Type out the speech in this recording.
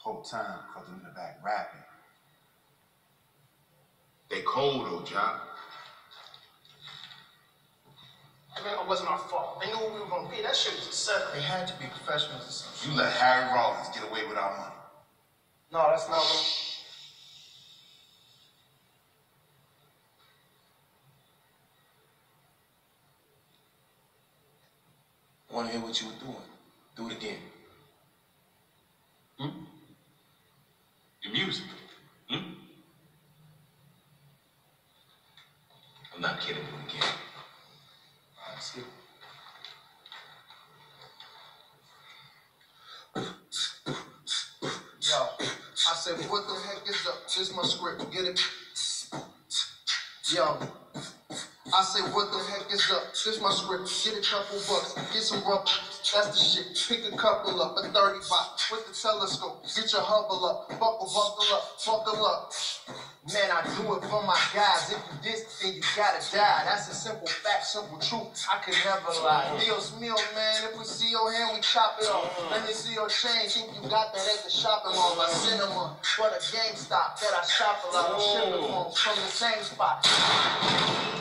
Whole time, because I'm in the back rapping. They cold though, Jock. I mean, it wasn't our fault. They knew what we were gonna be. That shit was a setup. They had to be professionals or something. You let Harry Rollins get away with our money. No, that's not what. I want to hear what you were doing. Do it again. Your music. I'm not kidding. Do it again. Let's get it. Yo, I said, what the heck is up? This my script, get it? Yo, I said, what the heck is up? This my script, get a couple bucks, get some rubber, that's the shit. Pick a couple up, a 35 with the telescope. Get your hubble up, buckle up. Man, I do it for my guys. If you diss, then you gotta die. That's a simple fact, simple truth. I could never lie. Dios mío, man. If we see your hand, we chop it off. Let me see your chain. Think you got that at the shopping mall. My cinema for the GameStop that I shop a lot. I'm shipping home from the same spot.